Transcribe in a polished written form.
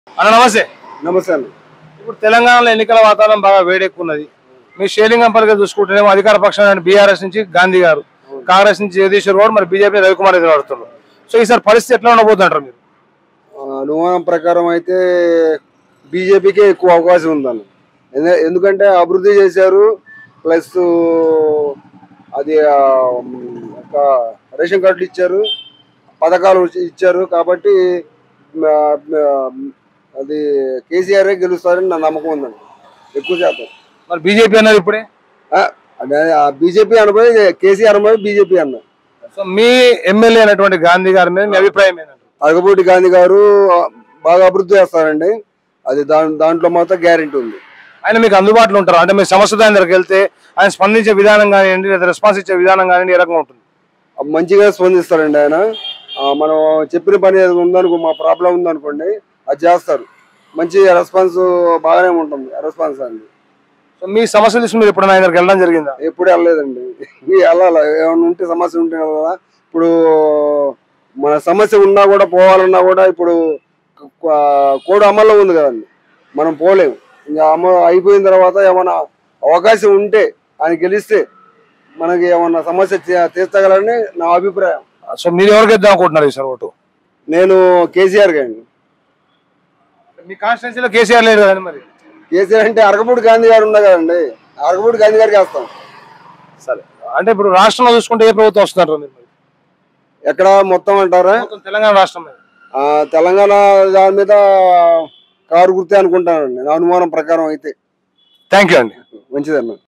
అన్న నమస్తే. నమస్తే అండి. ఇప్పుడు తెలంగాణలో ఎన్నికల వాతావరణం బాగా వేడెక్కున్నది. మీ షేలింగంపల్లిగా చూసుకుంటేనేమో అధికార పక్షం బీఆర్ఎస్ నుంచి గాంధీ గారు, కాంగ్రెస్ నుంచి జగదీశ్వర్ గౌడ్, మరి బీజేపీ రవికుమార్ రెడ్డి ఆడుతున్నారు. సో ఈసారి పరిస్థితి ఎట్లా ఉండబోతుంటారు మీరు? అనుమానం ప్రకారం అయితే బీజేపీకే ఎక్కువ అవకాశం ఉందని. ఎందుకంటే అభివృద్ధి చేశారు, ప్లస్ అది ఒక రేషన్ కార్డులు ఇచ్చారు, పథకాలు ఇచ్చారు. కాబట్టి అది కేసీఆర్ గెలుస్తారని నా నమ్మకం ఉందండి, ఎక్కువ శాతం. మరి బీజేపీ అన్నారు ఇప్పుడే. బీజేపీ అనబోయి కేసీఆర్ అనబోయి బీజేపీ అన్నారు. సో మీ ఎమ్మెల్యే అయినటువంటి గాంధీ గారి మీద మీ అభిప్రాయం ఏంటంటే? అరగపూడి గాంధీ గారు బాగా అభివృద్ధి చేస్తారండి, అది దాంట్లో మాత్రం గ్యారెంటీ ఉంది. ఆయన మీకు అందుబాటులో ఉంటారు అంటే మీ సమస్య దాని దగ్గరికి వెళ్తే ఆయన స్పందించే విధానం కానివ్వండి, లేదా రెస్పాన్స్ ఇచ్చే విధానం కానివ్వండి, ఏ రకంగా ఉంటుంది? మంచిగా స్పందిస్తారండి ఆయన. మనం చెప్పిన పని ఏది ఉందనుకో, మా ప్రాబ్లం ఉందనుకోండి, అది చేస్తారు. మంచి రెస్పాన్స్ బాగానే ఉంటుంది రెస్పాన్స్ అండి. సో మీ సమస్యలు తీసుకుని మీరు ఎప్పుడైనా ఆయన దగ్గరికి వెళ్ళడం జరిగిందా? ఎప్పుడు వెళ్ళలేదండి, వెళ్ళాలి. ఏమైనా ఉంటే సమస్య ఉంటే కదా. ఇప్పుడు మన సమస్య ఉన్నా కూడా పోవాలన్నా కూడా ఇప్పుడు కోడ్ అమల్లో ఉంది కదండి, మనం పోలేము. ఇంకా అయిపోయిన తర్వాత ఏమైనా అవకాశం ఉంటే ఆయన గెలిస్తే మనకి ఏమన్నా సమస్య తీర్చగలని నా అభిప్రాయం. సో మీరు ఎవరికి ఇద్దాం అనుకుంటున్నారు ఈసారి ఓటు? నేను కేసీఆర్ గారిని. మీ కాన్స్టిట్యూన్సీలో కేసీఆర్ లేడు కదండి. మరి కేసీఆర్ అంటే అరగపూడి గాంధీ గారు ఉన్నారు కదండి, అరగపూడి గాంధీ గారికి వేస్తాం. సరే, అంటే ఇప్పుడు రాష్ట్రంలో చూసుకుంటే ఏ ప్రభుత్వం వస్తున్నారు మీరు? ఎక్కడ మొత్తం అంటారా? తెలంగాణ రాష్ట్రం మీద. తెలంగాణ దాని మీద కారు గుర్తే అనుకుంటానండి, నా అనుమానం ప్రకారం అయితే. థ్యాంక్ యూ అండి. మంచిదన్న.